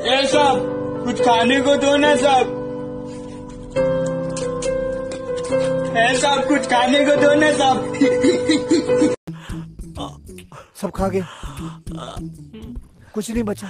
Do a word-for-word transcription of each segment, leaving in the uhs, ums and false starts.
ए साहब, कुछ खाने को दो ना साहब। ए साहब, कुछ खाने को दो ना साहब। सब खा गए, कुछ नहीं बचा।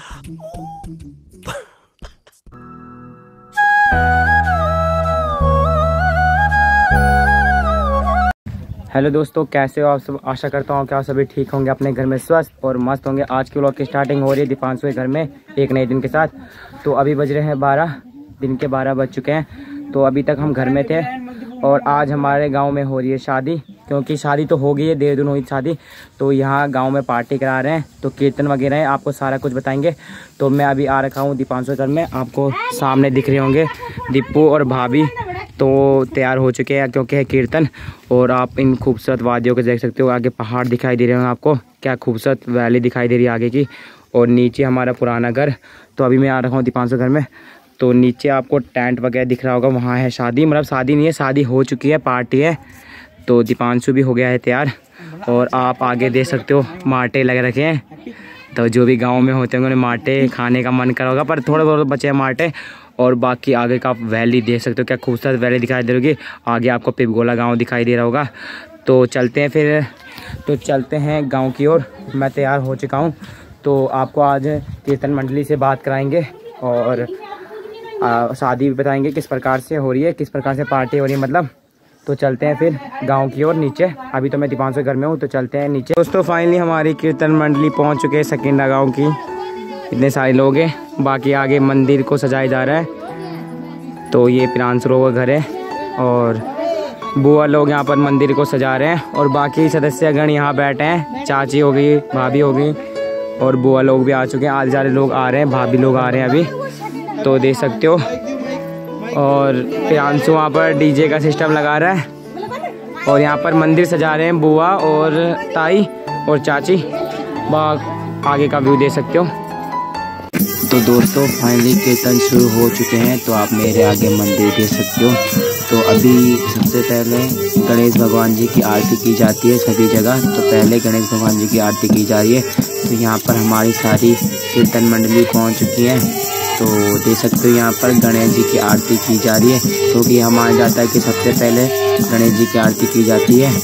हेलो दोस्तों, कैसे हो आप सब। आशा करता हूँ कि आप सभी ठीक होंगे, अपने घर में स्वस्थ और मस्त होंगे। आज के व्लॉग की स्टार्टिंग हो रही है दीपांशु के घर में एक नए दिन के साथ। तो अभी बज रहे हैं बारह, दिन के बारह बज चुके हैं। तो अभी तक हम घर में थे और आज हमारे गांव में हो रही है शादी, क्योंकि शादी तो हो गई है, देर दिन हुई शादी। तो यहाँ गांव में पार्टी करा रहे हैं, तो कीर्तन वगैरह है, आपको सारा कुछ बताएंगे। तो मैं अभी आ रखा हूँ दीपांशु के घर में, आपको सामने दिख रहे होंगे दीपू और भाभी तो तैयार हो चुके हैं, क्योंकि है कीर्तन। और आप इन खूबसूरत वादियों को देख सकते हो, आगे पहाड़ दिखाई दे रहे हैं आपको, क्या खूबसूरत वैली दिखाई दे रही है आगे की, और नीचे हमारा पुराना घर। तो अभी मैं आ रखा हूँ दीपांशु घर में, तो नीचे आपको टेंट वगैरह दिख रहा होगा, वहाँ है शादी। मतलब शादी नहीं है, शादी हो चुकी है, पार्टी है। तो दीपांशु भी हो गया है तैयार, और आप आगे देख सकते हो माटे लग रखे हैं। तो जो भी गाँव में होते होंगे उन्हें माटे खाने का मन करा होगा, पर थोड़े बहुत बचे हैं माटे। और बाकी आगे का आप वैली देख सकते हो, क्या खूबसूरत वैली दिखाई दे रही होगी। आगे आपको पिपगोला गांव दिखाई दे रहा होगा। तो चलते हैं फिर, तो चलते हैं गांव की ओर। मैं तैयार हो चुका हूं, तो आपको आज कीर्तन मंडली से बात कराएंगे और आ, शादी भी बताएंगे किस प्रकार से हो रही है, किस प्रकार से पार्टी हो रही है मतलब। तो चलते हैं फिर गाँव की ओर नीचे। अभी तो मैं दीपांशु के घर में हूँ, तो चलते हैं नीचे। दोस्तों फाइनली हमारी कीर्तन मंडली पहुँच चुके हैं सकिंडा गाँव की। इतने सारे लोग हैं, बाकी आगे मंदिर को सजाया जा रहा है। तो ये पिरांसरो का घर है और बुआ लोग यहाँ पर मंदिर को सजा रहे हैं, और बाकी सदस्यगण यहाँ बैठे हैं। चाची हो गई, भाभी हो गई, और बुआ लोग भी आ चुके हैं। आधे सारे लोग आ रहे हैं, भाभी लोग आ रहे हैं अभी, तो देख सकते हो। और पिरांसु वहाँ पर डीजे का सिस्टम लगा रहा है, और यहाँ पर मंदिर सजा रहे हैं बुआ और ताई और चाची। बाग आगे का व्यू देख सकते हो। तो दोस्तों फाइनली कीर्तन शुरू हो चुके हैं, तो आप मेरे आगे मंदिर देख सकते हो। तो अभी सबसे पहले गणेश भगवान जी की आरती की जाती है सभी जगह। तो पहले गणेश भगवान जी की आरती की जा रही है। तो यहाँ पर हमारी सारी कीर्तन मंडली पहुँच चुकी है। तो देख सकते हो यहाँ पर गणेश जी की आरती की जा रही है, क्योंकि तो माना जाता है कि सबसे पहले गणेश जी की आरती की जाती है।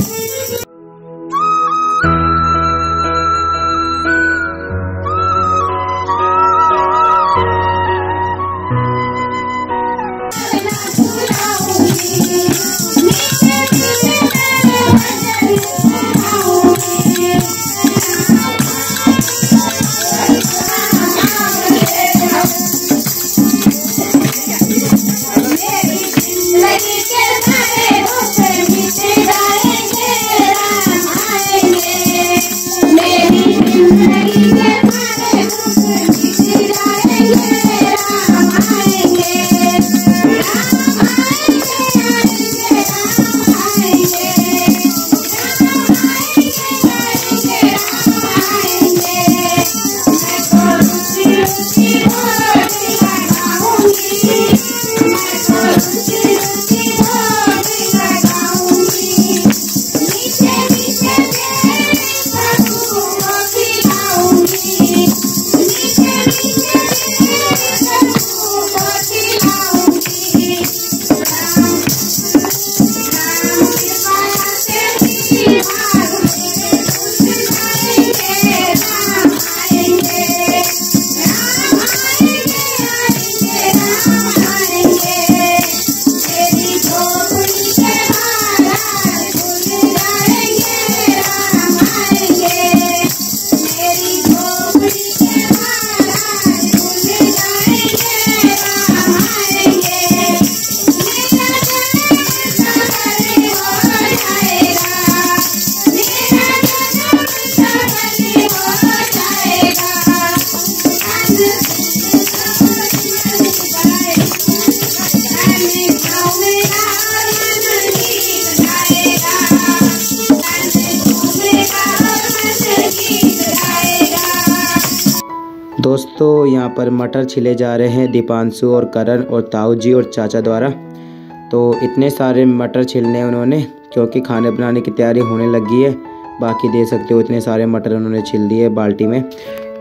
दोस्तों यहाँ पर मटर छिले जा रहे हैं दीपांशु और करण और ताऊ जी और चाचा द्वारा। तो इतने सारे मटर छिलने उन्होंने, क्योंकि खाने बनाने की तैयारी होने लगी है। बाकी दे सकते हो इतने सारे मटर उन्होंने छिल दिए बाल्टी में।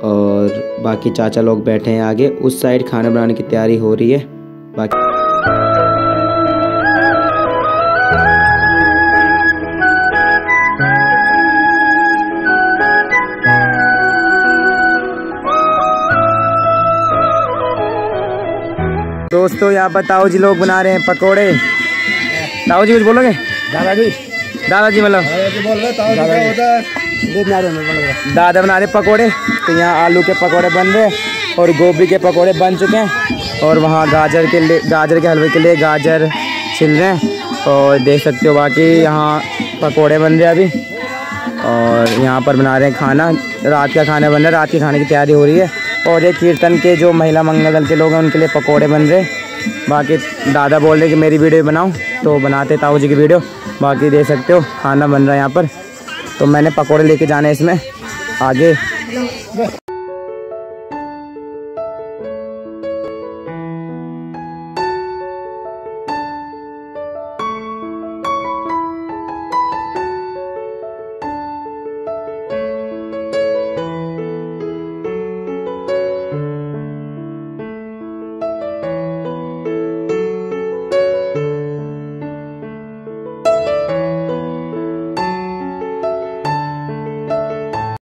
और बाकी चाचा लोग बैठे हैं आगे। उस साइड खाना बनाने की तैयारी हो रही है। बाकी दोस्तों यहाँ पर ताऊ जी लोग बना रहे हैं पकोड़े। ताऊ जी कुछ बोलोगे? दादाजी दादाजी मतलब बोल रहे दादा बना रहे पकोड़े। तो यहाँ आलू के पकोड़े बन रहे हैं और गोभी के पकोड़े बन चुके हैं। और वहाँ गाजर के लिए गाजर के हलवे के लिए गाजर छिल रहे हैं। और देख सकते हो बाकी यहाँ पकोड़े बन रहे हैं अभी। और यहाँ पर बना रहे हैं खाना, रात का खाना बन रहा है, रात के खाने की तैयारी हो रही है। और ये कीर्तन के जो महिला मंगल दल के लोग हैं उनके लिए पकोड़े बन रहे हैं। बाकी दादा बोल रहे कि मेरी वीडियो बनाओ, तो बनाते ताऊ जी की वीडियो। बाकी देख सकते हो खाना बन रहा है यहाँ पर। तो मैंने पकोड़े लेके जाने इसमें आगे।